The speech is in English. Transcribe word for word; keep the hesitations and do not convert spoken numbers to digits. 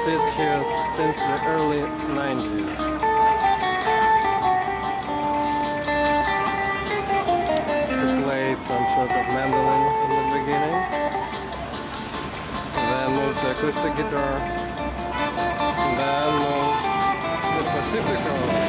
sits here since the early nineties. He played some sort of mandoline in the beginning, then moved to acoustic guitar, then moved to Pacifico.